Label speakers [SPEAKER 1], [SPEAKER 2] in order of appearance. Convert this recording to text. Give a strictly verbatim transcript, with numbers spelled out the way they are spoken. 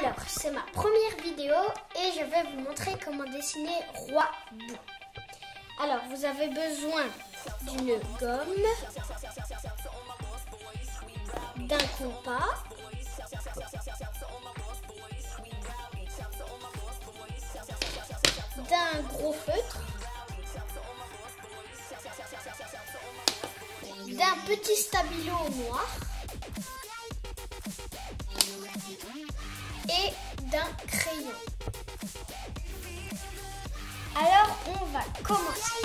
[SPEAKER 1] Alors, c'est ma première vidéo et je vais vous montrer comment dessiner Roi Bou. Alors, vous avez besoin d'une gomme, d'un compas, d'un gros feutre, d'un petit stabilo noir et d'un crayon. Alors, on va commencer.